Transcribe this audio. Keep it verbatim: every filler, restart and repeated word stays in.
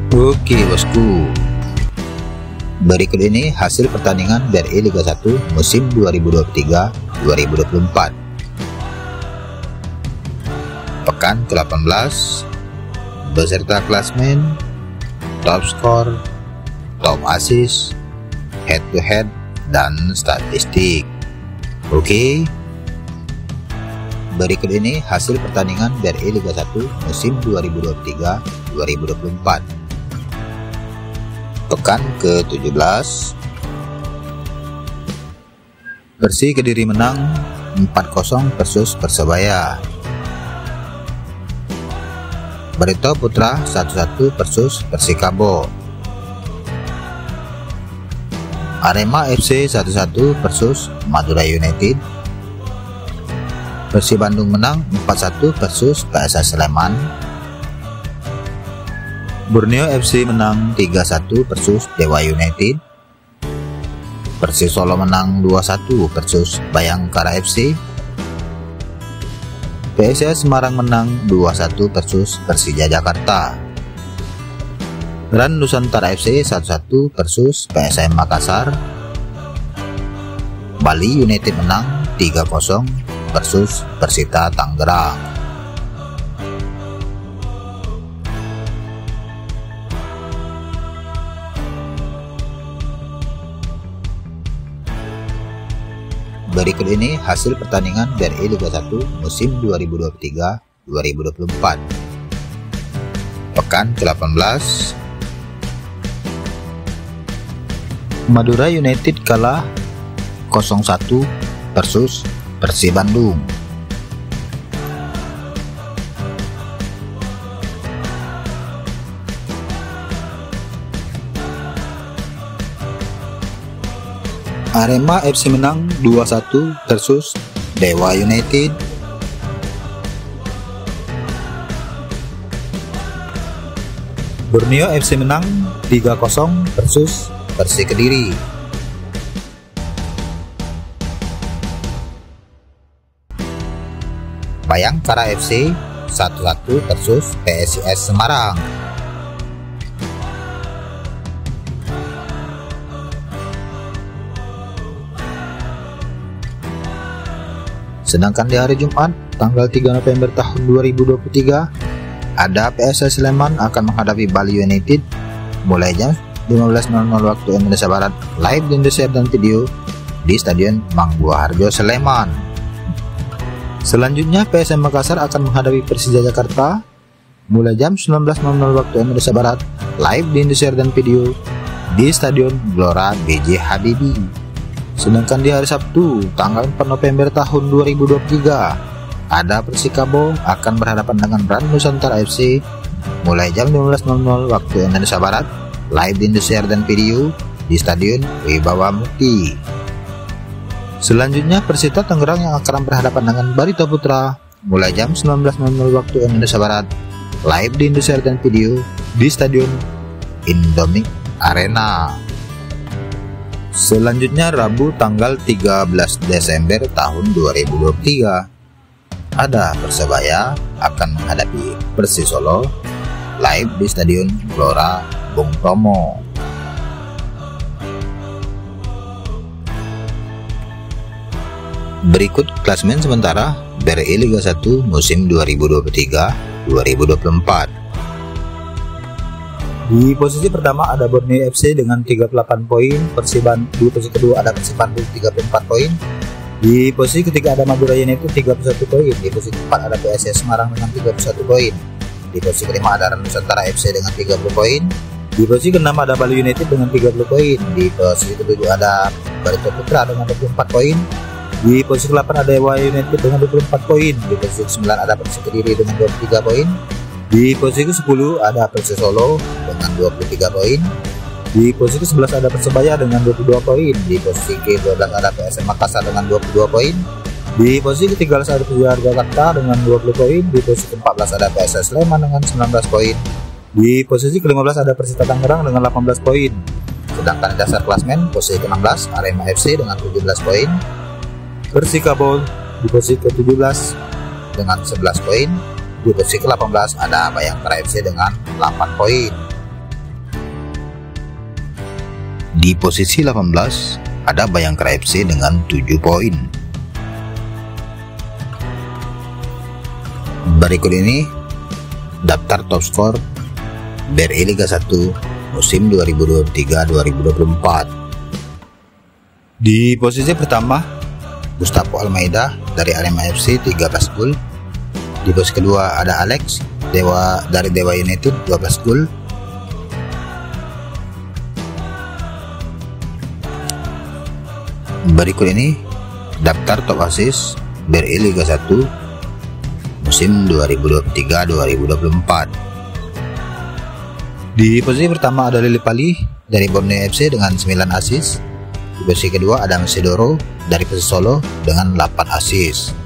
Oke bosku, berikut ini hasil pertandingan B R I Liga satu musim dua ribu dua puluh tiga dua ribu dua puluh empat. Pekan ke delapan belas beserta klasmen, top skor, top assist, head to head, dan statistik. Oke, berikut ini hasil pertandingan B R I Liga satu musim dua ribu dua puluh tiga dua ribu dua puluh empat. Pekan ke tujuh belas, Persi Kediri menang empat kosong versus Persebaya. Barito Putra satu satu versus Persikabo. Arema F C satu satu versus Madura United. Persib Bandung menang empat satu versus P S S Sleman. Borneo F C menang tiga satu versus Dewa United. Persis Solo menang dua satu versus Bayangkara F C. P S S Semarang menang dua satu versus Persija Jakarta. Ran Nusantara F C satu satu versus P S M Makassar. Bali United menang tiga kosong versus Persita Tangerang. Berikut ini hasil pertandingan B R I Liga satu musim dua ribu dua puluh tiga dua ribu dua puluh empat. Pekan ke delapan belas, Madura United kalah nol satu versus Persib Bandung. Arema F C menang dua satu versus Dewa United. Borneo F C menang tiga kosong versus Persi Kediri. Bayangkara F C satu satu versus P S I S Semarang. Sedangkan di hari Jumat, tanggal tiga November tahun dua ribu dua puluh tiga, ada P S S Sleman akan menghadapi Bali United mulai jam lima belas nol nol waktu Indonesia Barat, live di Indosiar dan video di Stadion Mangbuaharjo Sleman. Selanjutnya P S M Makassar akan menghadapi Persija Jakarta mulai jam sembilan belas nol nol waktu Indonesia Barat, live di Indosiar dan video di Stadion Gelora B J Habibie. Sedangkan di hari Sabtu, tanggal empat November tahun dua ribu dua puluh tiga, ada Persikabo akan berhadapan dengan Ran Nusantara F C mulai jam lima belas nol nol waktu Indonesia Barat, live di Indosiar dan video di Stadion Wibawa Mukti. Selanjutnya Persita Tangerang yang akan berhadapan dengan Barito Putra mulai jam sembilan belas nol nol waktu Indonesia Barat, live di Indosiar dan video di Stadion Indomie Arena. Selanjutnya Rabu tanggal tiga belas Desember tahun dua ribu dua puluh tiga, ada Persebaya akan menghadapi Persis Solo live di Stadion Gelora Bung Tomo. Berikut klasmen sementara B R I Liga satu musim dua ribu dua puluh tiga dua ribu dua puluh empat. Di posisi pertama ada Borneo F C dengan tiga puluh delapan poin, Persiban. Di posisi kedua ada Persib Bandung tiga puluh empat poin. Di posisi ketiga ada Madura United tiga puluh satu poin. Di posisi keempat ada P S S Semarang dengan tiga puluh satu poin. Di posisi kelima ada Nusantara F C dengan tiga puluh poin. Di posisi keenam ada Bali United dengan tiga puluh poin. Di posisi ketujuh ada Barito Putra dengan dua puluh empat poin. Di posisi delapan ada Dewa United dengan dua puluh empat poin. Di posisi sembilan ada Persi Kediri dengan dua puluh tiga poin. Di posisi ke sepuluh ada Persis Solo dengan dua puluh tiga poin. Di posisi ke sebelas ada Persebaya dengan dua puluh dua poin. Di posisi ke dua belas ada P S M Makassar dengan dua puluh dua poin. Di posisi ke tiga belas ada Persija Jakarta dengan dua puluh poin. Di posisi ke empat belas ada P S S Sleman dengan sembilan belas poin. Di posisi ke lima belas ada Persita Tangerang dengan delapan belas poin. Sedangkan di dasar klasmen posisi ke enam belas Arema F C dengan tujuh belas poin. Persikabo di posisi ke tujuh belas dengan sebelas poin. Di posisi ke delapan belas ada Bayangkara F C dengan delapan poin. Di posisi delapan belas ada Bayangkara F C dengan tujuh poin. Berikut ini daftar top skor B R I Liga satu musim dua ribu dua puluh tiga dua ribu dua puluh empat. Di posisi pertama Gustavo Almeida dari Arema F C tiga belas gol. Di posisi kedua ada Alex Dewa dari Dewa United dua belas gol. Berikut ini daftar top assist B R I Liga satu musim dua ribu dua puluh tiga dua ribu dua puluh empat. Di posisi pertama ada Lili Pali dari Borneo F C dengan sembilan assist. Di posisi kedua ada Mesidoro dari Persis Solo dengan delapan assist.